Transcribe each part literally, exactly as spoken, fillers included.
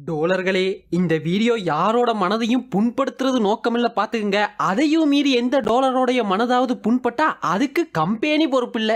டோலர்களே, இந்த வீடியோ யாரோட மனதையும் புண்படுத்துறது நோக்கமில்ல பாத்துக்குங்க. அதையும் மீறி எந்த டோலரோடைய மனதாவது புண்பட்டா அதுக்கு கம்பெனி பொறுப்பில்லை.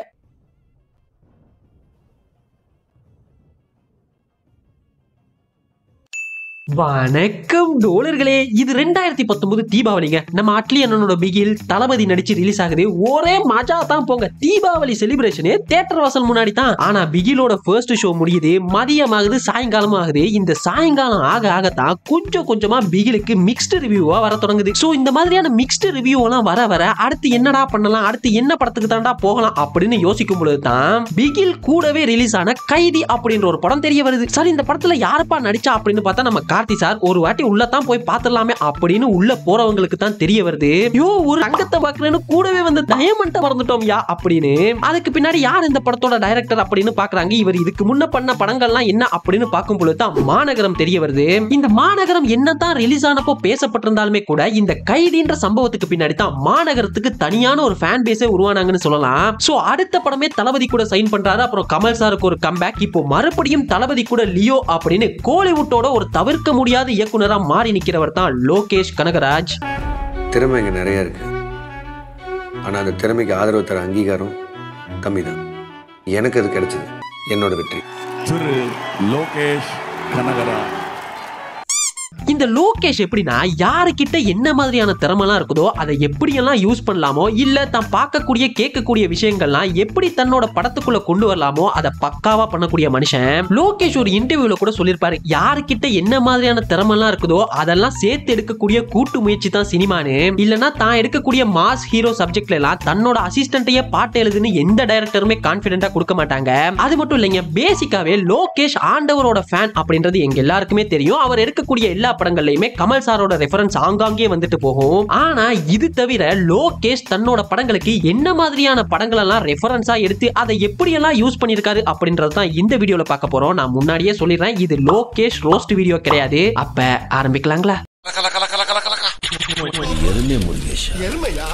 வணக்கம் டோலர்களே, இது ரெண்டாயிரத்தி பத்தொன்பது தீபாவளிங்க. நம்ம அட்லி அண்ணனோட பிகில் தளபதி நடிச்சு ரிலீஸ் ஆகுது. ஒரே மஜா தான் போங்க. தீபாவளி செலிப்ரேஷனே தியேட்டர் வாசல் முன்னாடி தான். ஆனா பிகிலோட ஃபர்ஸ்ட் ஷோ முடியுது, மதியம் ஆகுது, சாயங்காலம் ஆகுது. இந்த சாயங்காலம் ஆக ஆகத்தான் கொஞ்சம் கொஞ்சமா பிகிலுக்கு மிக்ஸ்டு ரிவ்யூவா வர தொடங்குது. சோ இந்த மாதிரியான மிக்ஸ்டு ரிவ்யூ எல்லாம் வர வர அடுத்து என்னடா பண்ணலாம், அடுத்து என்ன படத்துக்கு தாண்டா போகலாம் அப்படின்னு யோசிக்கும் பொழுதுதான் பிகில் கூடவே ரிலீஸ் ஆன கைதி அப்படின்ற ஒரு படம் தெரிய வருது. சரி, இந்த படத்துல யாருப்பா நடிச்சா அப்படின்னு பார்த்தா நம்ம கார்த்தி சார். ஒரு வாட்டி உள்ளதான் போய் பாத்துடலாமே அப்படின்னு உள்ள போறவங்களுக்கு தான் தெரிய வருது, யோ ஒரு தங்கத்தை பாக்குறேன்னு கூடவே வந்து டயமண்ட மறந்துட்டோம் யா அப்படின்னு. அதுக்கு பின்னாடி யார் இந்த படத்தோட டைரக்டர் அப்படின்னு பாக்குறாங்க. இவர் இதுக்கு முன்ன பண்ண படங்கள்லாம் என்ன அப்படின்னு பார்க்கும் பொழுது தான் மாநகரம் தெரிய வருது. இந்த மாநகரம் என்னதான் ரிலீஸ் ஆனப்போ பேசப்பட்டிருந்தாலுமே கூட இந்த கைதின்ற சம்பவத்துக்கு பின்னாடி தான் மாநகரத்துக்கு தனியான ஒரு ஃபேன் பேஸே உருவானாங்கன்னு சொல்லலாம். சோ அடுத்த படமே தளபதி கூட சைன் பண்றாரு. அப்புறம் கமல் சாருக்கு ஒரு கம்பேக். இப்போ மறுபடியும் தளபதி கூட லியோ அப்படின்னு கோலிவுட்டோட ஒரு தவிர்க்க முடியாத இயக்குனரா மாறி நிக்கிறவர் தான் லோகேஷ் கனகராஜ். திறமை இங்க நிறைய இருக்கு, ஆனா அந்த திறமைக்கு ஆதரவு தர அங்கீகாரம் கம்மிதான். எனக்கு அது கிடைச்சது என்னோட வெற்றி. திரு லோகேஷ் கனகராஜ். இந்த லோகேஷ் எப்படின்னா யாருக்கிட்ட என்ன மாதிரியான திறமெல்லாம் இருக்குதோ அதை எப்படியெல்லாம் யூஸ் பண்ணலாமோ, இல்ல தான் பார்க்கக்கூடிய கேட்கக்கூடிய விஷயங்கள்லாம் எப்படி தன்னோட படத்துக்குள்ள கொண்டு வரலாமோ அதை பக்காவா பண்ணக்கூடிய மனுஷன். லோகேஷ் ஒரு இன்டர்வியூல கூட சொல்லியிருப்பாரு, யாருக்கிட்ட என்ன மாதிரியான திறமெல்லாம் இருக்குதோ அதெல்லாம் சேர்த்து எடுக்கக்கூடிய கூட்டு முயற்சி தான் சினிமானு. இல்லைன்னா தான் எடுக்கக்கூடிய மாஸ் ஹீரோ சப்ஜெக்ட்ல எல்லாம் தன்னோட அசிஸ்டன்ட்டையே பாட்டு எழுதுன்னு எந்த டைரக்டருமே கான்பிடென்டா கொடுக்க மாட்டாங்க. அது மட்டும் இல்லைங்க, பேசிக்காவே லோகேஷ் ஆண்டவரோட ஃபேன் அப்படின்றது எங்க எல்லாருக்குமே தெரியும். அவர் எடுக்கக்கூடிய எல்லா படங்கள்லயுமே கமல் சாரோட ரெஃபரன்ஸ் ஆங்காங்கே வந்துட்டு போகும். ஆனா இது தவிர லோகேஷ் தன்னோட படங்களுக்கு என்ன மாதிரியான படங்கள் எல்லாம் ரெஃபரன்ஸா எடுத்து அதை எப்படி எல்லாம் யூஸ் பண்ணிருக்காரு அப்படின்றது தான் இந்த வீடியோல பார்க்க போறோம். நான் முன்னாடியே சொல்லிடுறேன், இது லோகேஷ் ரோஸ்ட் வீடியோ கிடையாது. அப்ப ஆரம்பிக்கலாங்களா? எருமை முருகேஷா. எருமையா?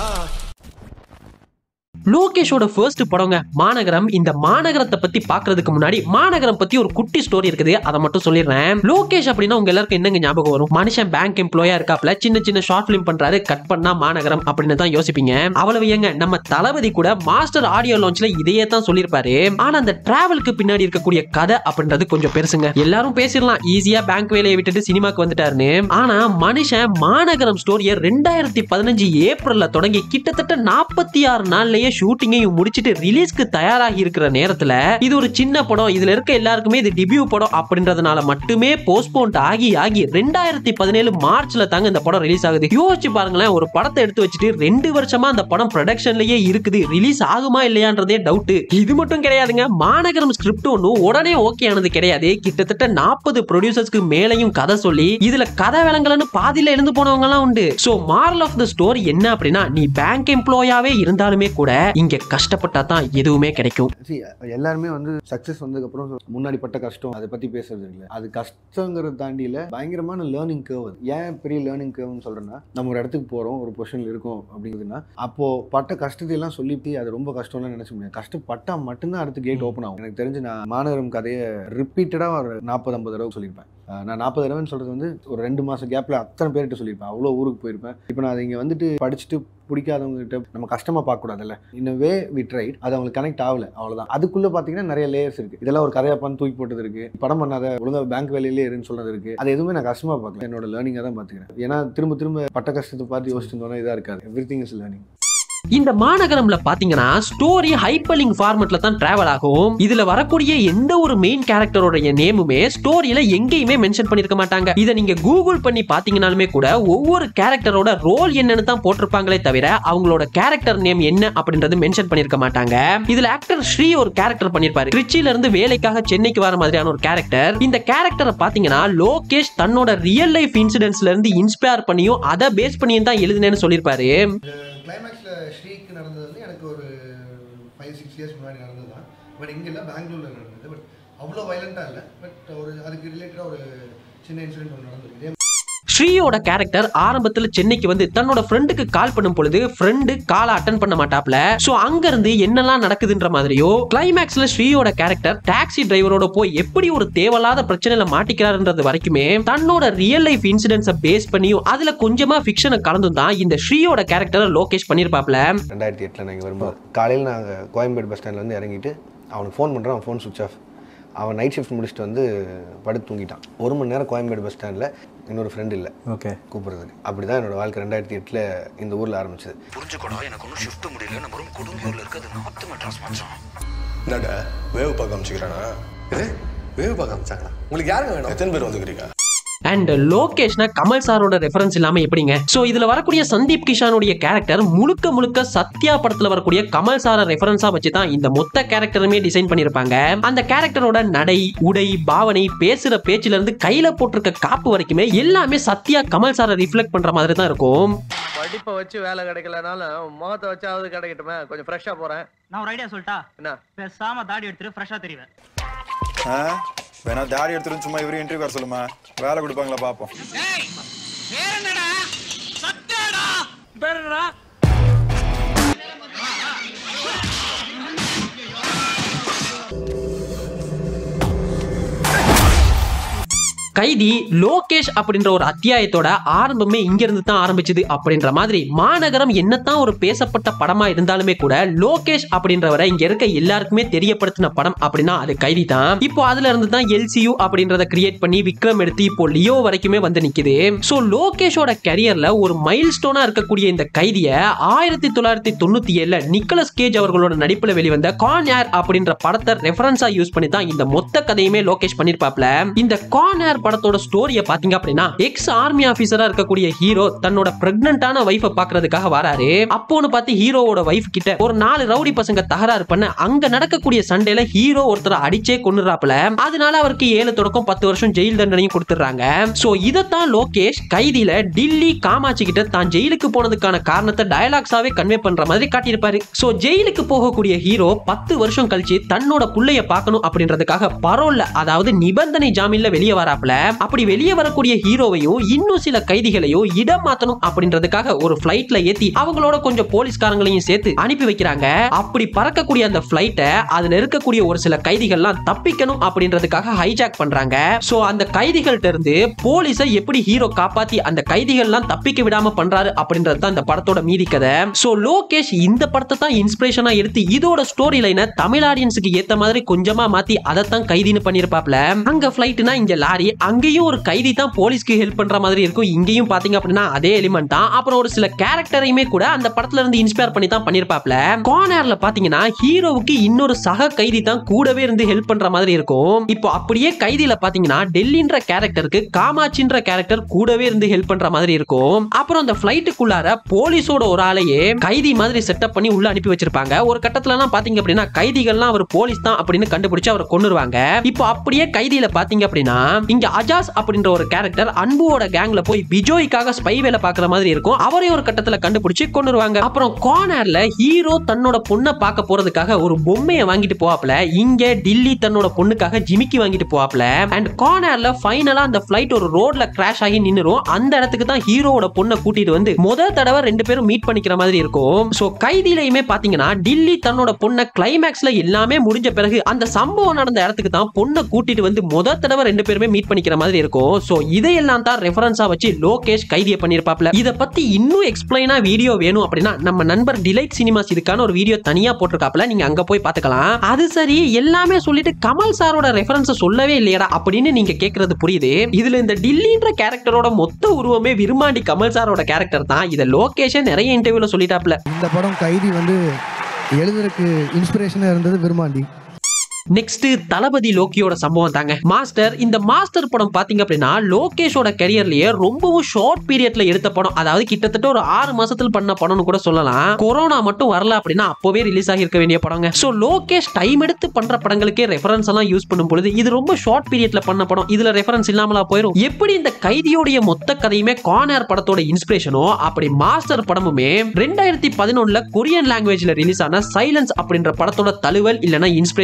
லோகேஷோட ஃபர்ஸ்ட் படங்க மாநகரம். இந்த மாநகரத்தை பத்தி பாக்குறதுக்கு முன்னாடி மாநகரம் பத்தி ஒரு குட்டி ஸ்டோரி இருக்குது, அதை மட்டும் சொல்லிடுறேன். லோகேஷ் அப்படின்னா உங்க எல்லாருக்கும் என்னங்க ஞாபகம் வரும்? மனுஷன் பேங்க் எம்ப்ளாயா இருக்காப்ல, சின்ன சின்ன ஷார்ட் பிலிம் பண்றாரு, கட் பண்ணா மாநகரம் அப்படின்னு தான் யோசிப்பீங்க. அவ்வளவு ஏங்க, நம்ம தளபதி கூட மாஸ்டர் ஆடியோ லான்ச்ல இதையே தான் சொல்லியிருப்பாரு. ஆனா அந்த டிராவலுக்கு பின்னாடி இருக்கக்கூடிய கதை அப்படின்றது கொஞ்சம் பெருசுங்க. எல்லாரும் பேசிடலாம் ஈஸியா பேங்க் வேலையை விட்டுட்டு சினிமாக்கு வந்துட்டாருன்னு. ஆனா மனுஷன் மாநகரம் ஸ்டோரியை ரெண்டாயிரத்தி பதினஞ்சு ஏப்ரல்ல தொடங்கி கிட்டத்தட்ட நாற்பத்தி ஆறு நாள்லயே ஷூட்டிங்கையும் முடிச்சிட்டு ரிலீஸ்க்கு தயாராகி இருக்கிற நேரத்துல இது ஒரு சின்ன படம், இதுல இருக்க எல்லாருக்குமே இது டெபியூ படம் அப்படின்றதுனால மட்டுமே போஸ்ட்போன் ஆகி ஆகி ரெண்டாயிரத்தி பதினேழு மார்ச்ல தாங்க இந்த படம் ரிலீஸ் ஆகுது. யோசிச்சு பாருங்களேன், ஒரு படத்தை எடுத்து வச்சுட்டு ரெண்டு வருஷமா அந்த படம் ப்ரொடக்ஷன்லயே இருக்குது, ரிலீஸ் ஆகுமா இல்லையான்றதே டவுட். இது மட்டும் கிடையாதுங்க, மாநகரம் ஸ்கிரிப்ட் ஒன்னும் உடனே ஓகே ஆனது கிடையாது. கிட்டத்தட்ட நாற்பது ப்ரொடியூசர்ஸ்க்கு மேலையும் கதை சொல்லி இதுல கதை விளங்கலன்னு பாதியில இருந்து போனவங்க எல்லாம் உண்டு. So moral of the story என்ன அப்படின்னா, நீ பேங்க் எம்ப்ளாயாவே இருந்தாலுமே கூட இங்க கஷ்டப்பட்டா தான் எதுவுமே கிடைக்கும். எல்லாருமே வந்து சக்சஸ் வந்ததுக்கு அப்புறம் முன்னாடி பட்ட கஷ்டம் அதை பத்தி பேசுறது இல்லை. அது கஷ்டங்கிறத தாண்டியில பயங்கரமான லேர்னிங் கர்வ். ஏன் பெரிய லேர்னிங் கர்வ்னு சொல்றேன்னா, நம்ம ஒரு இடத்துக்கு போறோம், ஒரு பொசிஷன்ல இருக்கோம் அப்படிங்கிறதுனா அப்போ பட்ட கஷ்டத்தை எல்லாம் சொல்லிட்டு அது ரொம்ப கஷ்டம்லாம் நினைச்ச முடியாது. கஷ்டப்பட்டா மட்டும்தான் அடுத்து கேட் ஓப்பன் ஆகும். எனக்கு தெரிஞ்சு நான் மாநகரம் கதையை ரிப்பீட்டடா ஒரு நாற்பது ஐம்பது தடவை சொல்லியிருப்பேன். நான் நாற்பது தடவைன்னு சொல்றது வந்து ஒரு ரெண்டு மாசம் கேப்ல அத்தனை பேர்கிட்ட சொல்லியிருப்பேன். அவ்வளோ ஊருக்கு போயிருப்பேன். இப்போ நான் அதை இங்கே வந்துட்டு படிச்சுட்டு பிடிக்காதவங்க கிட்ட நம்ம கஷ்டமா பார்க்க கூடாதுல்ல. இன் வே வி ட்ரைட், அது அவங்களுக்கு கனெக்ட் ஆகல, அவ்வளவுதான். அதுக்குள்ள பாத்தீங்கன்னா நிறைய லேயர்ஸ் இருக்கு. இதெல்லாம் ஒரு கதையாப்பான்னு தூக்கி போட்டது இருக்கு, படம் பண்ணாத ஒழுங்கா பேங்க் வேலையிலே இருன்னு சொல்றது இருக்கு. அது எதுவுமே நான் கஷ்டமா பார்க்கல, என்னோட லேர்னிங்கா தான் பாத்துக்கிறேன். ஏன்னா திரும்ப திரும்ப பட்ட கஷ்டத்தை பார்த்து யோசிச்சு இருந்தோம்னா இதா இருக்காது. Everything is learning. இந்த மாநகரம்ல பாத்தீங்கன்னா ஸ்டோரி ஹைப்பர்லிங்க் ஃபார்மட்ல தான் டிராவல் ஆகும். இதுல வரக்கூடிய எந்த ஒரு மெயின் கேரக்டரோட நேமுமே ஸ்டோரியில எங்கேயுமே மென்ஷன் பண்ணிருக்க மாட்டாங்க. இதை நீங்க கூகுள் பண்ணி பாத்தீங்கன்னாலுமே கூட ஒவ்வொரு கேரக்டரோட ரோல் என்னன்னு தான் போட்டிருப்பாங்களே தவிர அவங்களோட கேரக்டர் நேம் என்ன அப்படின்றது மென்ஷன் பண்ணிருக்க மாட்டாங்க. இதுல ஆக்டர் ஸ்ரீ ஒரு கேரக்டர் பண்ணிருப்பாரு, திருச்சியில இருந்து வேலைக்காக சென்னைக்கு வர மாதிரியான ஒரு கேரக்டர். இந்த கேரக்டரை பாத்தீங்கன்னா லோகேஷ் தன்னோட ரியல் லைஃப் இன்சிடென்ட்ஸ்ல இருந்து இன்ஸ்பயர் பண்ணியும் அதை பேஸ் பண்ணியும் தான் எழுதுனேன்னு சொல்லிருப்பாரு. கிளைமேக்ஸில் ஸ்ரீக்கு நடந்தது வந்து எனக்கு ஒரு ஃபைவ் சிக்ஸ் இயர்ஸ் முன்னாடி நடந்தது தான். பட் இங்கே இல்லை, பெங்களூரில் நடந்தது. பட் அவ்வளோ வயலண்ட்டாக இல்லை, பட் ஒரு அதுக்கு ரிலேட்டடாக ஒரு சின்ன இன்சிடென்ட் ஒன்று நடந்தது. ஸ்ரீயோட கேரக்டர் ஆரம்பத்துல சென்னைக்கு வந்து தன்னோட ஃப்ரெண்டுக்கு கால் பண்ணும் பொழுது ஃப்ரெண்டு காலை அட்டன் பண்ண மாட்டாப்ல. சோ அங்க இருந்து என்னெல்லாம் நடக்குதுன்ற மாதிரியோ கிளைமேக்ஸ்ல ஸ்ரீயோட கேரக்டர் டாக்ஸி டிரைவரோட போய் எப்படி ஒரு தேவையில்லாத பிரச்சனையில மாட்டிக்கிறாருன்றது வரைக்குமே தன்னோட ரியல் லைஃப் இன்சிடென்ட்ஸை பேஸ் பண்ணியும் அதுல கொஞ்சமா ஃபிக்ஷனை கலந்தும் தான் இந்த ஸ்ரீயோட கேரக்டரை லோகேஷ் பண்ணிருப்பாப்ல. ரெண்டாயிரத்தி எட்டுல நாங்கள் வரும்போது காலையில் நாங்கள் கோயம்பேடு பஸ் ஸ்டாண்ட்ல வந்து இறங்கிட்டு அவனுக்கு ஃபோன் பண்ணுறோம். அவன் ஃபோன் சுவிச் ஆஃப். அவன் நைட் ஷிஃப்ட் முடிச்சுட்டு வந்து படுத்து தூங்கிட்டான். ஒரு மணி நேரம் கோயம்பேடு பஸ் ஸ்டாண்டில் இன்னொரு ஃப்ரெண்ட் இல்லை ஓகே கூப்பிடுறதுக்கு. அப்படி தான் என்னோட வாழ்க்கை ரெண்டாயிரத்தி எட்டில் இந்த ஊரில் ஆரம்பிச்சது. புரிஞ்சுக்கணும், எனக்கு ஒன்றும் ஷிஃப்ட் முடியல, நம்ம ரொம்ப குடும்பூரில் இருக்கிறது நார்த்து மெட்ராஸ் மச்சான். என்னடா வேவ் பார்க்க அமைச்சிக்கிறானா? இது வேவ் பார்க்க அமைச்சாங்களா? உங்களுக்கு யாருங்க வேணும்? எத்தனை பேர் வந்துக்கிறீங்க? அண்ட் லோகேஷ்னா கமல் சாரோட ரெஃபரன்ஸ் இல்லாம எப்படிங்க? சோ இதுல வரக்கூடிய சந்தீப் கிஷானுடைய கேரக்டர் முழுக்க முழுக்க சத்யா படத்துல வரக்கூடிய கமல் சார ரெஃபரன்ஸா வச்சு தான் இந்த மொத்த கேரக்டருமே டிசைன் பண்ணிருப்பாங்க. அந்த கேரக்டரோட நடை, உடை, பாவனை, பேசுற பேச்சுல இருந்து கையில போட்டிருக்க காப்பு வரைக்குமே எல்லாமே சத்யா கமல் சாரை ரிஃப்ளெக்ட் பண்ற மாதிரி தான் இருக்கும். படிப்பை வச்சு வேலை கிடைக்கலனாலும் முகத்தை வச்சாவது கிடைக்கட்டுமே, கொஞ்சம் ஃப்ரெஷ்ஷா போறேன். நான் ஒரு ஐடியா சொல்லிட்டா? என்ன? பேசாம தாடி எடுத்துட்டு ஃப்ரெஷ்ஷா தெரிவேன். வேணா தாடி எடுத்துட்டு சும்மா இவரு இன்டர்வியூ வர சொல்லுமா, வேலை கொடுப்பாங்களா பாப்போம். கைதி லோகேஷ் அப்படின்ற ஒரு அத்தியாயத்தோட ஆரம்பமே இங்க இருந்து தான் ஆரம்பிச்சது அப்படின்ற மாதிரி மாநகரம் என்னத்தான் ஒரு பேசப்பட்ட படமா இருந்தாலுமே கூட லோகேஷ் அப்படின்றவரை இங்க இருக்க எல்லாருக்குமே தெரியப்படுத்தின படம் அப்படின்னா அது கைதி தான். இப்போ அதுல இருந்து தான் எல்சியூ அப்படின்றத கிரியேட் பண்ணி விக்ரம் எடுத்து இப்போ லியோ வரைக்குமே வந்து நிக்குது. சோ லோகேஷோட கரியர்ல ஒரு மைல் ஸ்டோனா இருக்கக்கூடிய இந்த கைதிய ஆயிரத்தி தொள்ளாயிரத்தி தொண்ணூத்தி ஏழுல நிக்கலஸ் கேஜ் அவர்களோட நடிப்புல வெளிவந்த கான் ஏர் அப்படின்ற படத்தை ரெஃபரன்ஸா யூஸ் பண்ணி தான் இந்த மொத்த கதையுமே லோகேஷ் பண்ணிருப்பாப்ல. இந்த கான் ஏர் படத்தோட ஸ்டோரிய பாத்தீங்க அப்படின்னா எக்ஸ் ஆர்மி ஆபீசரா இருக்கக்கூடிய ஹீரோ தன்னோட பிரெக்னன்ட்டான வைஃபை பாக்குறதுக்காக வராரு. அப்போன்னு பார்த்து ஹீரோவோட வைஃப் கிட்ட ஒரு நாலு ரவுடி பசங்க தகராறு பண்ண அங்க நடக்கக்கூடிய சண்டையில ஹீரோ ஒருத்தரை அடிச்சே கொன்னுறாப்ல. அதனால அவருக்கு ஏழு தொடக்கம் பத்து வருஷம் ஜெயில் தண்டனையும் கொடுத்துறாங்க. சோ இதத்தான் லோகேஷ் கைதியில டில்லி காமாட்சி கிட்ட தான் ஜெயிலுக்கு போனதுக்கான காரணத்தை டயலாக்ஸாவே கன்வே பண்ற மாதிரி காட்டியிருப்பாரு. சோ ஜெயிலுக்கு போகக்கூடிய ஹீரோ பத்து வருஷம் கழிச்சு தன்னோட புள்ளைய பார்க்கணும் அப்படின்றதுக்காக பரோல்ல, அதாவது நிபந்தனை ஜாமீன்ல வெளியே வராப்ல. அப்படி வெளியே வரக்கூடிய ஹீரோவையும் இன்னும் சில கைதிகளையும் இடம் மாத்தணும் அப்படின்றதுக்காக ஒரு பிளைட்ல ஏத்தி அவங்களோட கொஞ்சம் போலீஸ்காரங்களையும் சேர்த்து அனுப்பி வைக்கிறாங்க. அப்படி பறக்கக்கூடிய அந்த பிளைட்டை அதுல இருக்கக்கூடிய ஒரு சில கைதிகள்லாம் தப்பிக்கணும் அப்படின்றதுக்காக ஹைஜாக் பண்றாங்க. சோ அந்த கைதிகள்ட்ட இருந்து போலீஸை எப்படி ஹீரோ காப்பாத்தி அந்த கைதிகள்லாம் தப்பிக்க விடாம பண்றாரு அப்படின்றது தான் இந்த படத்தோட மீதி கதை. சோ லோகேஷ் இந்த படத்தை தான் இன்ஸ்பிரேஷனா எடுத்து இதோட ஸ்டோரி லைனை தமிழ் ஆடியன்ஸுக்கு ஏத்த மாதிரி கொஞ்சமா மாத்தி அதைத்தான் கைதின்னு பண்ணிருப்பாப்ல. அங்க பிளைட்னா இங்க லாரி, அங்கேயும் ஒரு கைதி தான் போலீஸ்க்கு ஹெல்ப் பண்ற மாதிரி இருக்கும். இங்கேயும் பாத்தீங்க அப்படின்னா அதே எலிமெண்ட் தான். அப்புறம் ஒரு சில கேரக்டரையுமே கூட அந்த படத்துல இருந்து இன்ஸ்பயர் பண்ணி தான் பண்ணிருப்பாப்ல. கார்னர்ல பாத்தீங்கன்னா ஹீரோவுக்கு இன்னொரு சக கைதி தான் கூடவே இருந்து ஹெல்ப் பண்ற மாதிரி இருக்கும். இப்போ அப்படியே கைதியில பாத்தீங்கன்னா டெல்லின்ற கேரக்டருக்கு காமாட்சின்ற கேரக்டர் கூடவே இருந்து ஹெல்ப் பண்ற மாதிரி இருக்கும். அப்புறம் அந்த பிளைட்டுக்குள்ளார போலீஸோட ஒரு ஆளையே கைதி மாதிரி செட்டப் பண்ணி உள்ள அனுப்பி வச்சிருப்பாங்க. ஒரு கட்டத்துல எல்லாம் பாத்தீங்க அப்படின்னா கைதிகள்லாம் அவர் போலீஸ் தான் அப்படின்னு கண்டுபிடிச்சு அவரை கொன்னுருவாங்க. இப்போ அப்படியே கைதியில பாத்தீங்க அப்படின்னா இங்க அஜாஸ் அப்படின்ற ஒரு கேரக்டர் அன்புவோட கேங்ல போய் விஜய்க்காக ஸ்பை வேலை பார்க்குற மாதிரி இருக்கும். அவரே ஒரு கட்டத்துல கண்டுபிடிச்சு கொன்னுருவாங்க. அப்புறம் கார்னர்ல ஹீரோ தன்னோட பொண்ணை பார்க்க போறதுக்காக ஒரு பொம்மையை வாங்கிட்டு போவாப்ல. இங்க டில்லி தன்னோட பொண்ணுக்காக ஜிமிக்கி வாங்கிட்டு போவாப்ல. அண்ட் கார்னர்ல ஃபைனலா அந்த ஃபிளைட் ஒரு ரோட்ல கிராஷ் ஆகி நின்னுரும். அந்த இடத்துக்கு தான் ஹீரோவோட பொண்ணை கூட்டிட்டு வந்து முதல் தடவை ரெண்டு பேரும் மீட் பண்ணிக்கிற மாதிரி இருக்கும். சோ கைதியிலையுமே பாத்தீங்கன்னா டில்லி தன்னோட பொண்ணை கிளைமேக்ஸ்ல எல்லாமே முடிஞ்ச பிறகு அந்த சம்பவம் நடந்த இடத்துக்கு தான் பொண்ணை கூட்டிட்டு வந்து முதல் தடவை ரெண்டு பேருமே மீட் பண்ணிக்கிற மாதிரி இருக்கும். சோ இதையெல்லாம் தான் ரெஃபரன்ஸா வச்சு லோகேஷ் கைதியை பண்ணிருப்பாப்ல. இத பத்தி இன்னும் எக்ஸ்பிளைனா வீடியோ வேணும் அப்படின்னா நம்ம நண்பர் டிலைட் சினிமாஸ் இதுக்கான ஒரு வீடியோ தனியா போட்டிருக்காப்ல, நீங்க அங்க போய் பாத்துக்கலாம். அது சரி, எல்லாமே சொல்லிட்டு கமல் சாரோட ரெஃபரன்ஸ் சொல்லவே இல்லையடா அப்படின்னு நீங்க கேக்குறது புரியுது. இதுல இந்த டில்லின்ற கேரக்டரோட மொத்த உருவமே விரும்மாண்டி கமல் சாரோட கேரக்டர் தான். இத லோகேஷ் நிறைய இன்டர்வியூல சொல்லிட்டாப்ல. இந்த படம் கைதி வந்து எழுதுறதுக்கு இன்ஸ்பிரேஷனா இருந்தது விரும்மாண்டி. நெக்ஸ்ட் தளபதி லோக்கியோட சம்பவம் தாங்க. மாஸ்டர் இந்த மாஸ்டர் படம் பாத்தீங்க அப்படின்னா லோகேஷோட கரியர்லயே ரொம்பவும் ஷார்ட் பீரியட்ல எடுத்த படம். அதாவது கிட்டத்தட்ட ஒரு ஆறு மாசத்துல பண்ண படம்னு கூட சொல்லலாம். கொரோனா மட்டும் வரல அப்படின்னா அப்பவே ரிலீஸ் ஆகி இருக்க வேண்டிய படங்க. சோ லோகேஷ் டைம் எடுத்து பண்ற படங்களுக்கே ரெஃபரன்ஸ் எல்லாம் யூஸ் பண்ணும் பொழுது இது ரொம்ப ஷார்ட் பீரியட்ல பண்ண படம். இதுல ரெஃபரன்ஸ் இல்லாமலா போயிடும். எப்படி இந்த கைதியோடைய மொத்த கதையுமே கார்னர் படத்தோட இன்ஸ்பிரேஷனோ அப்படி மாஸ்டர் படமுமே ரெண்டாயிரத்தி பதினொன்னுல கொரியன் லாங்குவேஜ்ல ரிலீஸ் ஆன சைலன்ஸ் அப்படின்ற படத்தோட தழுவல் இல்லனா இன்ஸ்பிரேஷன் சொல்லலாம்.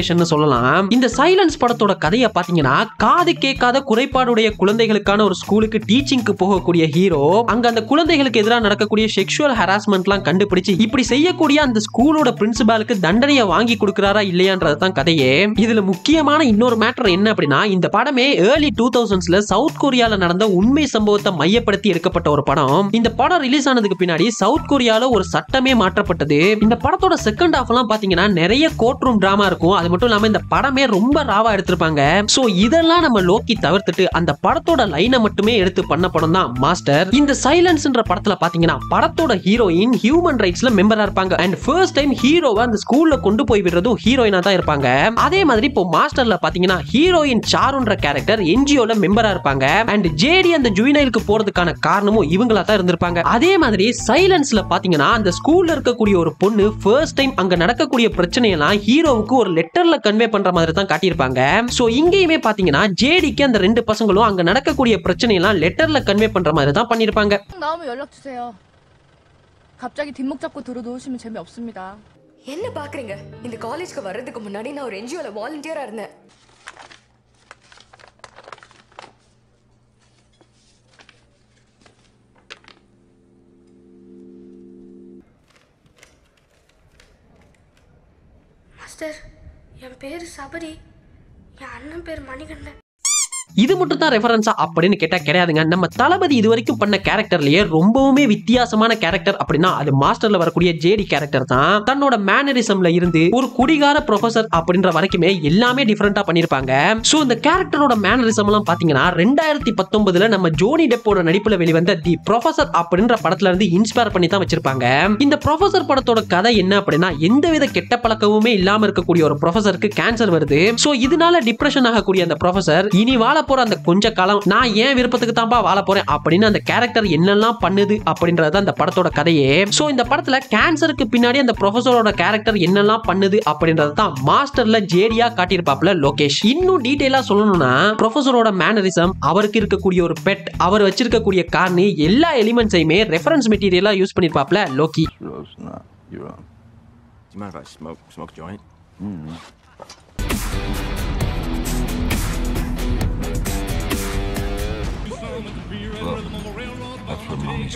சொல்லலாம். இந்த சைலன்ஸ் படத்தோட கதையை பாத்தீங்கன்னா காது கேட்காத குறைபாடுடைய குழந்தைகளுக்கான ஒரு ஸ்கூலுக்கு டீச்சிங்க்கு போகக்கூடிய ஹீரோ அங்க அந்த குழந்தைகளுக்கு எதிராக நடக்கக்கூடிய செக்ஷுவல் ஹராஸ்மெண்ட்லாம் கண்டுபிடிச்சு இப்படி செய்யக்கூடிய அந்த ஸ்கூலோட பிரின்சிபாலுக்கு தண்டனையை வாங்கி கொடுக்கறாரா இல்லையான்றது தான் கதையே. இதுல முக்கியமான இன்னொரு மேட்டர் என்ன அப்படின்னா இந்த படமே ஏர்லி டூ தௌசண்ட்ஸ்ல சவுத் கொரியால நடந்த உண்மை சம்பவத்தை மையப்படுத்தி எடுக்கப்பட்ட ஒரு படம். இந்த படம் ரிலீஸ் ஆனதுக்கு பின்னாடி சவுத் கொரியால ஒரு சட்டமே மாற்றப்பட்டது. இந்த படத்தோட செகண்ட் ஹாஃப் எல்லாம் பாத்தீங்கன்னா நிறைய கோர்ட் ரூம் டிராமா இருக்கும். அது மட்டும் இல்லாம இந்த படமே ரொம்ப ராவா எடுத்திருப்பாங்க. சோ இதெல்லாம் நம்ம லோக்கி தவிர்த்துட்டு அந்த படத்தோட லைனை மட்டுமே எடுத்து பண்ண படம் தான் மாஸ்டர். இந்த சைலன்ஸ்ன்ற படத்துல பாத்தீங்கன்னா படத்தோட ஹீரோயின் ஹியூமன் ரைட்ஸ்ல மெம்பரா இருப்பாங்க. அண்ட் ஃபர்ஸ்ட் டைம் ஹீரோவை அந்த ஸ்கூல்ல கொண்டு போய் விடுறதும் ஹீரோயினா தான் இருப்பாங்க. அதே மாதிரி இப்போ மாஸ்டர்ல பாத்தீங்கன்னா ஹீரோயின் சாருன்ற கேரக்டர் என்ஜிஓல மெம்பரா இருப்பாங்க. அண்ட் ஜேடி அந்த ஜுவனைலுக்கு போறதுக்கான காரணமும் இவங்களா தான் இருந்திருப்பாங்க. அதே மாதிரி சைலன்ஸ்ல பாத்தீங்கன்னா அந்த ஸ்கூல்ல இருக்கக்கூடிய ஒரு பொண்ணு ஃபர்ஸ்ட் டைம் அங்க நடக்கக்கூடிய பிரச்சனை எல்லாம் ஹீரோவுக்கு ஒரு லெட்டர்ல கன்வே பண்ற மாதிரி தான் காட்டியிருப்பாங்க. சோ இங்கேயுமே பாத்தீங்கன்னா ஜேடிக்கு அந்த ரெண்டு பசங்களும் அங்க நடக்கக்கூடிய பிரச்சனை எல்லாம் லெட்டர்ல கன்வே பண்ற மாதிரி தான் பண்ணிருப்பாங்க. 나오면 연락 주세요. 갑자기 뒷목 잡고 들어놓으시면 재미없습니다. என்ன பாக்குறீங்க? இந்த காலேஜ்க்கு வர்றதுக்கு முன்னாடி நான் ஒரு என்ஜிஓல வாலண்டியரா இருந்தேன். மாஸ்டர், என் பேரு சபரி. என் அண்ணன் பேர் மணிகண்டன். இது மட்டும் தான் ரெஃபரன்ஸா அப்படின்னு கேட்டா கிடையாதுங்க. நம்ம தளபதி இது வரைக்கும் பண்ண கேரக்டர்லயே ரொம்பவுமே வித்தியாசமான கேரக்டர் அப்படின்னா அது மாஸ்டர்ல வரக்கூடிய ஜேடி கேரக்டர் தான். தன்னோட மேனரிசம்ல இருந்து ஒரு குடிகார ப்ரொஃபசர் அப்படின்ற வரைக்குமே எல்லாமே டிஃபரெண்டா பண்ணிருப்பாங்க. சோ இந்த கேரக்டரோட மேனரிசம் எல்லாம் பாத்தீங்கன்னா ரெண்டாயிரத்தி பத்தொன்பதுல நம்ம ஜோனி டெப்போட நடிப்புல வெளிவந்த தி ப்ரொஃபசர் அப்படின்ற படத்துல இருந்து இன்ஸ்பயர் பண்ணி தான் வச்சிருப்பாங்க. இந்த ப்ரொஃபசர் படத்தோட கதை என்ன அப்படின்னா எந்தவித கெட்ட பழக்கமுமே இல்லாம இருக்கக்கூடிய ஒரு ப்ரொஃபசருக்கு கேன்சர் வருது. சோ இதனால டிப்ரெஷன் ஆகக்கூடிய அந்த ப்ரொஃபசர் இனி வாழ போற அந்த கொஞ்ச காலம் நான் ஏன் விருப்பத்துக்கு தான்ப்பா வாழ போறேன் அப்படின்னு அந்த கேரக்டர் என்னெல்லாம் பண்ணுது அப்படின்றது அந்த படத்தோட கதையே. சோ இந்த படத்துல கேன்சருக்கு பின்னாடி அந்த ப்ரொஃபசரோட கேரக்டர் என்னெல்லாம் பண்ணுது அப்படின்றது தான் மாஸ்டர்ல ஜேடியா காட்டியிருப்பாப்ல லோகேஷ். இன்னும் டீடைலா சொல்லணும்னா ப்ரொஃபசரோட மேனரிசம், அவருக்கு இருக்கக்கூடிய ஒரு பெட், அவர் வச்சிருக்கக்கூடிய கார்னு எல்லா எலிமெண்ட்ஸையுமே ரெஃபரன்ஸ் மெட்டீரியலா யூஸ் பண்ணிருப்பாப்ல லோக்கி. That's for mommy.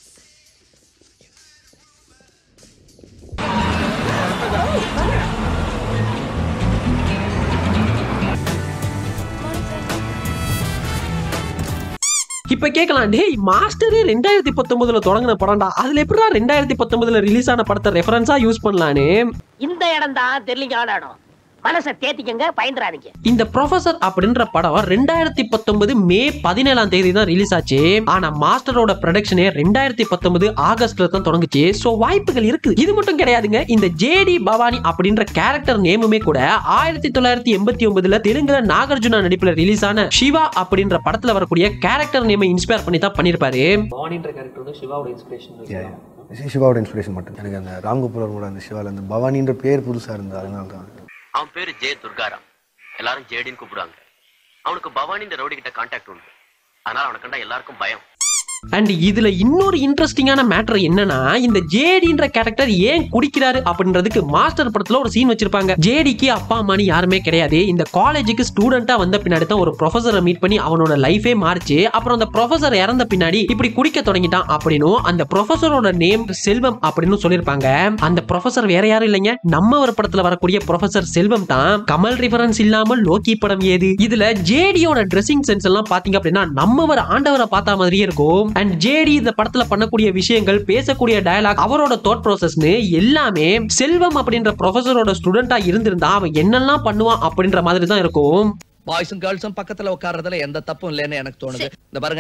இப்ப கேட்கலாம், டேய் மாஸ்டரே ரெண்டாயிரத்தி பத்தொன்பதுல தொடங்கின படம்டா, அதுல எப்படிடா ரெண்டாயிரத்தி பத்தொன்பதுல ரிலீஸ் ஆன படத்தை ரெஃபரன்ஸா யூஸ் பண்ணலான்னு. இந்த இடம் தான் தெரியல இடம். மனசை தேத்திக்கங்க, பயந்துறாதீங்க. இந்த ப்ரொஃபசர் அப்படின்ற படம் ரெண்டாயிரத்தி பத்தொன்பது மே பதினேழாம் தேதி தான் ரிலீஸ் ஆச்சு. ஆனா மாஸ்டரோட ப்ரொடக்ஷனே ரெண்டாயிரத்தி பத்தொன்பது ஆகஸ்ட்ல தான் தொடங்குச்சு. சோ வாய்ப்புகள் இருக்கு. இது மட்டும் கிடையாதுங்க, இந்த ஜேடி பவானி அப்படின்ற கேரக்டர் நேமுமே கூட ஆயிரத்தி தொள்ளாயிரத்தி எண்பத்தி ஒன்பதுல தெலுங்குல நாகார்ஜுனா நடிப்புல ரிலீஸ் ஆன சிவா அப்படின்ற படத்துல வரக்கூடிய கேரக்டர் நேமை இன்ஸ்பயர் பண்ணி தான் பண்ணிருப்பாரு. பவானின்ற கேரக்டர் வந்து சிவாவோட இன்ஸ்பிரேஷன். சிவாவோட இன்ஸ்பிரேஷன் மட்டும் எனக்கு அந்த ராம்கோபுரோட அந்த சிவால அந்த பவானின்ற பேர் புதுசா இருந்தது, அதனால தான். அவன் பேரு ஜே துர்காராம், எல்லாரும் ஜேடின்னு கூப்பிடுவாங்க. அவனுக்கு பவானி இந்த ரவுடி கிட்ட கான்டாக்ட் உண்டு, அதனால அவனை கண்டா எல்லாருக்கும் பயம். அண்ட் இதுல இன்னொரு இன்ட்ரெஸ்டிங்கான மேட்டர் என்னன்னா இந்த ஜேடின்ற கேரக்டர் ஏன் குடிக்கிறாரு அப்படின்றதுக்கு மாஸ்டர் படத்துல ஒரு சீன் வச்சிருப்பாங்க. ஜேடிக்கு அப்பா அம்மானி யாருமே கிடையாது. இந்த காலேஜுக்கு ஸ்டூடெண்டா வந்த பின்னாடி தான் ஒரு ப்ரொஃபசரை மீட் பண்ணி அவனோட லைஃபே மாறிச்சு. அப்புறம் அந்த ப்ரொஃபசர் இறந்த பின்னாடி இப்படி குடிக்க தொடங்கிட்டான் அப்படின்னும் அந்த ப்ரொஃபசரோட நேம் செல்வம் அப்படின்னு சொல்லியிருப்பாங்க. அந்த ப்ரொஃபசர் வேற யாரும் இல்லைங்க, நம்ம ஒரு படத்துல வரக்கூடிய ப்ரொஃபசர் செல்வம் தான். கமல் ரிஃபரன்ஸ் இல்லாமல் லோக்கி படம் ஏது. இதுல ஜேடியோட ட்ரெஸ்ஸிங் சென்ஸ் எல்லாம் பாத்தீங்க அப்படின்னா நம்ம ஒரு ஆண்டவரை பார்த்தா மாதிரியே இருக்கும். அண்ட் ஜேடி இந்த படத்துல பண்ணக்கூடிய விஷயங்கள், பேசக்கூடிய டயலாக், அவரோட தாட் ப்ராசஸ்னு எல்லாமே செல்வம் அப்படின்ற ப்ரொஃபசரோட ஸ்டூடெண்டா இருந்திருந்தா அவன் என்னெல்லாம் பண்ணுவான் அப்படின்ற மாதிரி தான் இருக்கும். பாய்ஸும் கேர்ள்ஸும் பக்கத்துல உட்கார்றதுல எந்த தப்பும் இல்லைன்னு எனக்கு தோணுது. இந்த பாருங்க,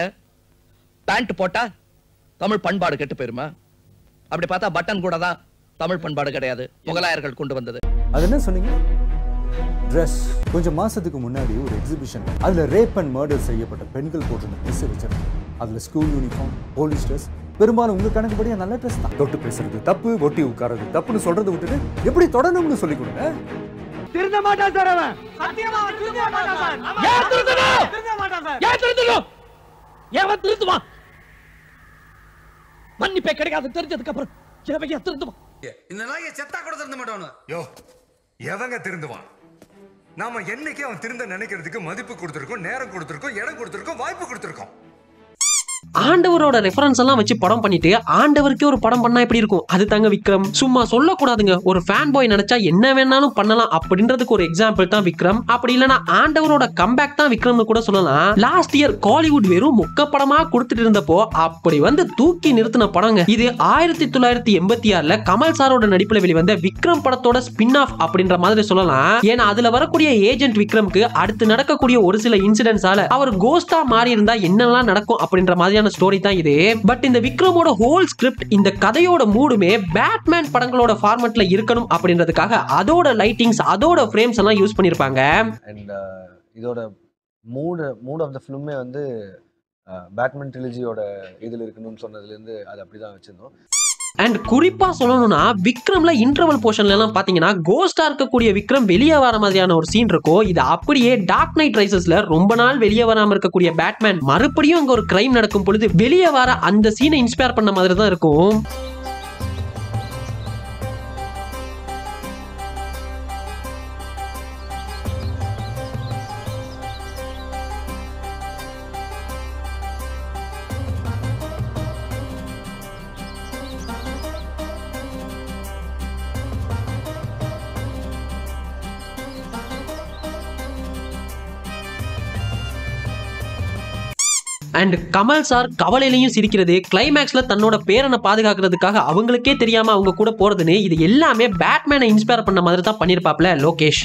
பேண்ட் போட்டா தமிழ் பண்பாடு கெட்டு போயிருமா? அப்படி பார்த்தா பட்டன் கூட தான் தமிழ் பண்பாடு கிடையாது, முகலாயர்கள் கொண்டு வந்தது. அது என்ன சொன்னீங்க? ட்ரெஸ். கொஞ்சம் மாசத்துக்கு முன்னாடி ஒரு எக்ஸிபிஷன், அதுல ரேப் அண்ட் மர்டர் செய்யப்பட்ட பெண்கள் போட்டிருந்த ட்ரெஸ் வச்சிருந்தாங்க. அதுல ஸ்கூல் யூனிஃபார்ம், போலீஸ் ட்ரெஸ், பெரும்பாலும் உங்க கணக்குப்படி நல்ல ட்ரெஸ் தான். தொட்டு பேசுறது தப்பு, ஒட்டி உட்கார்றது தப்புன்னு சொல்றதை விட்டுட்டு எப்படி தொடரணும்னு சொல்லி கொடுங்க. திருந்த மாட்டான் சார் அவன். சத்தியமா அவன் திருந்த மாட்டான் சார். ஏன் திருந்தணும்? திருந்த மாட்டான் சார். ஏன் திருந்தணும்? ஏன் திருந்துவான்? மன்னிப்பே கிடைக்காது தெரிஞ்சதுக்கு அப்புறம் எவங்க திருந்துவான்? இந்த நாயை செத்தா கூட திருந்த மாட்டானு. யோ, எவங்க திருந்துவான்? நாம என்னைக்கு அவன் திருந்த நினைக்கிறதுக்கு மதிப்பு கொடுத்துருக்கோம், நேரம் கொடுத்துருக்கோம், இடம் கொடுத்துருக்கோம், வாய்ப்பு கொடுத்துருக்கோம். ஆண்டவரோட ரெஃபரன்ஸ் எல்லாம் வச்சு படம் பண்ணிட்டு ஆண்டவருக்கே ஒரு படம் பண்ணா எப்படி இருக்கும்? அது தாங்க விக்ரம். சும்மா சொல்லக்கூடாதுங்க, ஒரு ஃபேன் பாய் நினைச்சா என்ன வேணாலும் பண்ணலாம் அப்படின்றதுக்கு ஒரு எக்ஸாம்பிள் தான் விக்ரம். அப்படி இல்லைன்னா ஆண்டவரோட கம்பேக் தான் விக்ரம்னு கூட சொல்லலாம். லாஸ்ட் இயர் காலிவுட் வெறும் மொக்க படமா கொடுத்துட்டு இருந்தப்போ அப்படி வந்து தூக்கி நிறுத்தின படங்க இது. ஆயிரத்தி தொள்ளாயிரத்தி எண்பத்தி ஆறுல கமல் சாரோட நடிப்புல வெளிவந்த விக்ரம் படத்தோட ஸ்பின் ஆஃப் அப்படின்ற மாதிரி சொல்லலாம். ஏன்னா அதுல வரக்கூடிய ஏஜென்ட் விக்ரம்க்கு அடுத்து நடக்கக்கூடிய ஒரு சில இன்சிடென்ட்ஸால அவர் கோஸ்டா மாறி இருந்தா என்னெல்லாம் நடக்கும் அப்படின்ற மாதிரியான ஸ்டோரி தான் இது. பட் இந்த விக்ரமோட ஹோல் ஸ்கிரிப்ட், இந்த கதையோட மூடுமே பேட்மேன் படங்களோட ஃபார்மட்ல இருக்கணும் அப்படின்றதுக்காக அதோட லைட்டிங்ஸ், அதோட ஃப்ரேம்ஸ் எல்லாம் யூஸ் பண்ணிருப்பாங்க. அண்ட் இதோட மூட் மூட் ஆஃப் த ஃபிலிமே வந்து பேட்மேன் ட்ரிலஜியோட இதில் இருக்கணும்னு சொன்னதுலேருந்து அது அப்படிதான் வச்சிருந்தோம். அண்ட் குறிப்பா சொல்லணும்னா விக்ரம்ல இன்டர்வல் போர்ஷன்ல எல்லாம் பாத்தீங்கன்னா கோஸ்டா இருக்கக்கூடிய விக்ரம் வெளியே வர மாதிரியான ஒரு சீன் இருக்கும். இது அப்படியே டார்க் நைட் ரைசஸ்ல ரொம்ப நாள் வெளியே வராம இருக்கக்கூடிய பேட்மேன் மறுபடியும் அங்க ஒரு கிரைம் நடக்கும் பொழுது வெளியே வர அந்த சீனை இன்ஸ்பயர் பண்ண மாதிரி தான் இருக்கும். அண்ட் கமல் சார் கவலையிலையும் சிரிக்கிறது, கிளைமேக்ஸ்ல தன்னோட பேரனை பாதுகாக்கிறதுக்காக அவங்களுக்கே தெரியாம அவங்க கூட போறதுன்னு, இது எல்லாமே பேட்மேனை இன்ஸ்பயர் பண்ண மாதிரி தான் பண்ணிருப்பாப்ல லோகேஷ்.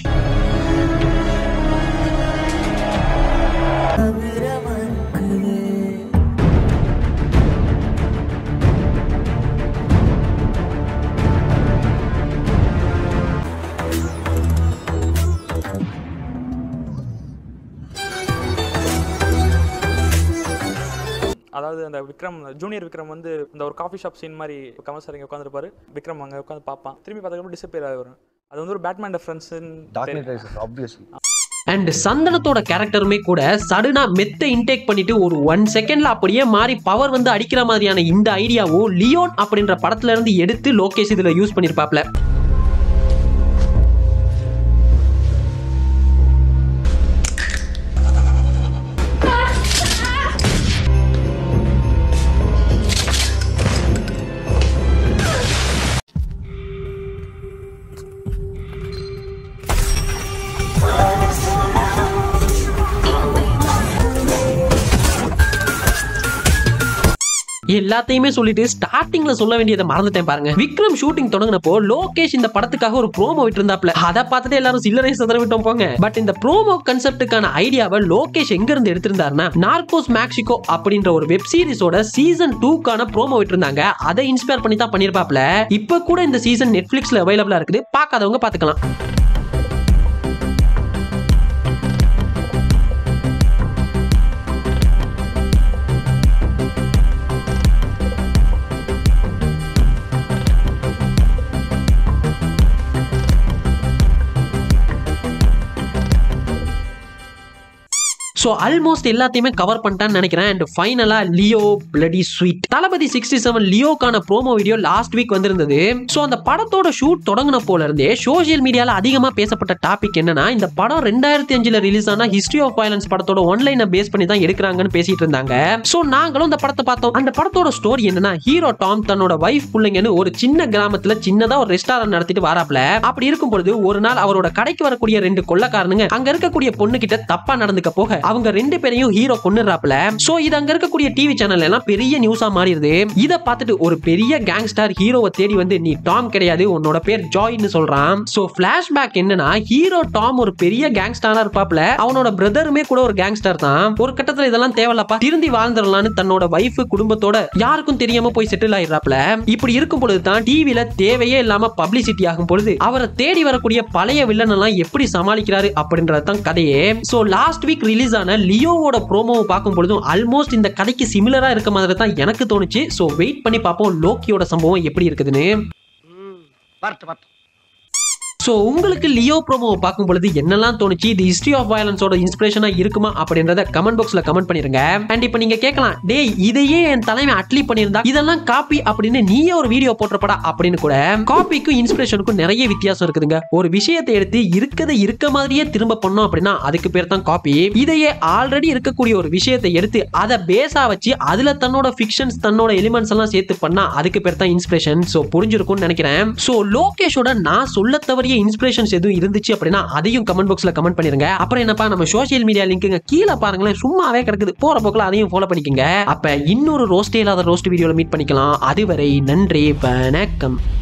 அதாவது அந்த விக்ரம் ஜூனியர் விக்ரம் வந்து இந்த ஒரு காஃபி ஷாப் சீன் மாதிரி கமல் சார் இங்கே உட்காந்துருப்பாரு, விக்ரம் அங்கே உட்காந்து பார்ப்பான், திரும்பி பார்த்ததுக்கப்புறம் டிஸப்பியர் ஆகி வரும். அது வந்து ஒரு பேட்மேன் ரெஃபரன்ஸ். அண்ட் சந்தனத்தோட கேரக்டருமே கூட சடனா மெத்த இன்டேக் பண்ணிட்டு ஒரு ஒன் செகண்ட்ல அப்படியே மாறி பவர் வந்து அடிக்கிற மாதிரியான இந்த ஐடியாவும் லியோன் அப்படின்ற படத்துல இருந்து எடுத்து லோகேஷ் இதுல யூஸ் பண்ணிருப்பாப்ல. எல்லாத்தையுமே சொல்லிட்டு ஸ்டார்டிங்ல சொல்ல வேண்டியதை மறந்துட்டேன் பாருங்க. விக்ரம் ஷூட்டிங் தொடங்கினப்போ லோகேஷ் இந்த படத்துக்காக ஒரு ப்ரோமோ விட்டு இருந்தாப்ல. அதை பார்த்துட்டு எல்லாரும் சில்லறை சதற விட்டோம் போங்க. பட் இந்த ப்ரோமோ கான்செப்டுக்கான ஐடியாவை லோகேஷ் எங்க இருந்து எடுத்திருந்தாருன்னா நார்கோஸ் மெக்சிகோ அப்படின்ற ஒரு வெப் சீரிஸோட சீசன் டூக்கான ப்ரோமோ விட்டு இருந்தாங்க. அதை இன்ஸ்பயர் பண்ணி தான் பண்ணிருப்பாப்ல. இப்ப கூட இந்த சீசன் நெட்ஃபிளிக்ஸ்ல அவைலபிளா இருக்குது, பார்க்காதவங்க பாத்துக்கலாம். ஸோ ஆல்மோஸ்ட் எல்லாத்தையுமே கவர் பண்ணிட்டான்னு நினைக்கிறேன். அண்ட் ஃபைனலா Leo bloody sweet Thalapathy sixty seven லியோக்கான ப்ரோமோ வீடியோ லாஸ்ட் வீக் வந்திருந்தது. ஸோ அந்த படத்தோட ஷூட் தொடங்கின போல இருந்தே சோசியல் மீடியால அதிகமா பேசப்பட்ட டாபிக் என்னன்னா, இந்த படம் ரெண்டாயிரத்தி அஞ்சுல ரிலீஸ் ஆன ஹிஸ்டரி ஆஃப் வயலன்ஸ் படத்தோட ஒன்லைனை பேஸ் பண்ணி தான் எடுக்கிறாங்கன்னு பேசிட்டு இருந்தாங்க. ஸோ நாங்களும் இந்த படத்தை பார்த்தோம். அந்த படத்தோட ஸ்டோரி என்னன்னா, ஹீரோ டாம் தன்னோட வைஃப் பிள்ளைங்கன்னு ஒரு சின்ன கிராமத்துல சின்னதா ஒரு ரெஸ்டாரண்ட் நடத்திட்டு வராப்ல. அப்படி இருக்கும் பொழுது ஒரு நாள் அவரோட கடைக்கு வரக்கூடிய ரெண்டு கொள்ளக்காரனுங்க அங்க இருக்கக்கூடிய பொண்ணு கிட்ட தப்பா நடந்துக்க போக அவங்க ரெண்டு பேரையும் ஹீரோ கொன்னுறாப்ல. சோ இது அங்க இருக்கக்கூடிய டிவி சேனல்ல எல்லாம் பெரிய நியூஸா மாறிடுது. இத பார்த்துட்டு ஒரு பெரிய கேங்ஸ்டர் ஹீரோவை தேடி வந்து, நீ டாம் கிடையாது, உன்னோட பேர் ஜாய்னு சொல்றான். சோ பிளாஷ்பேக் என்னன்னா, ஹீரோ டாம் ஒரு பெரிய கேங்ஸ்டரா இருப்பாப்ல. அவனோட பிரதருமே கூட ஒரு கேங்ஸ்டர் தான். ஒரு கட்டத்துல இதெல்லாம் தேவையில்லப்பா, திருந்தி வாழ்ந்துடலாம்னு தன்னோட வைஃப் குடும்பத்தோட யாருக்கும் தெரியாம போய் செட்டில் ஆயிடுறாப்ல. இப்படி இருக்கும் பொழுது தான் டிவில தேவையே இல்லாம பப்ளிசிட்டி ஆகும் பொழுது அவரை தேடி வரக்கூடிய பழைய வில்லன் எல்லாம் எப்படி சமாளிக்கிறாரு அப்படின்றது தான் கதையே. சோ லாஸ்ட் வீக் ரிலீஸ் ஆன லியோவோட ப்ரோமோவை பார்க்கும் பொழுதும் ஆல்மோஸ்ட் இந்த கதைக்கு சிமிலரா இருக்க மாதிரி தான் எனக்கு தோணுச்சு. சோ வெயிட் பண்ணி பார்ப்போம் லோக்கியோட சம்பவம் எப்படி இருக்குதுன்னு. சோ உங்களுக்கு லியோ ப்ரோமோவை பார்க்கும் பொழுது என்னெல்லாம் தோணுச்சு, இது ஹிஸ்டரி ஆஃப் வயலன்ஸோட இன்ஸ்பிரேஷனா இருக்குமா அப்படின்றத கமெண்ட் பாக்ஸ்ல கமெண்ட் பண்ணிருங்க. அண்ட் இப்போ நீங்க கேட்கலாம், டேய் இதையே என் தலைமை அட்லி பண்ணியிருந்தா இதெல்லாம் காப்பி அப்படின்னு நீயே ஒரு வீடியோ போட்டுறப்படா அப்படின்னு. கூட காப்பிக்கும் இன்ஸ்பிரேஷனுக்கும் நிறைய வித்தியாசம் இருக்குதுங்க. ஒரு விஷயத்தை எடுத்து இருக்கதை இருக்க மாதிரியே திரும்ப பண்ணோம் அப்படின்னா அதுக்கு பேர் தான் காப்பி. இதையே ஆல்ரெடி இருக்கக்கூடிய ஒரு விஷயத்தை எடுத்து அதை பேஸா வச்சு அதுல தன்னோட ஃபிக்ஷன்ஸ் தன்னோட எலிமெண்ட்ஸ் எல்லாம் சேர்த்து பண்ணா அதுக்கு பேர் தான் இன்ஸ்பிரேஷன். சோ புரிஞ்சிருக்கும்னு நினைக்கிறேன். சோ லோகேஷோட நான் சொல்ல தவறிய இன்ஸ்பிரேஷன்ஸ் எதுவும் இருந்துச்சு அப்படின்னா அதையும் கமெண்ட் பாக்ஸ்ல கமெண்ட் பண்ணிருங்க. அப்புறம் என்னப்பா நம்ம சோஷியல் மீடியா லிங்க்குங்க கீழே பாருங்களேன், சும்மாவே கிடக்குது, போற போக்குல அதையும் ஃபாலோ பண்ணிக்கங்க. அப்ப இன்னொரு ரோஸ்டே இல்லாத ரோஸ்ட் வீடியோல மீட் பண்ணிக்கலாம். அதுவரை நன்றி, வணக்கம்.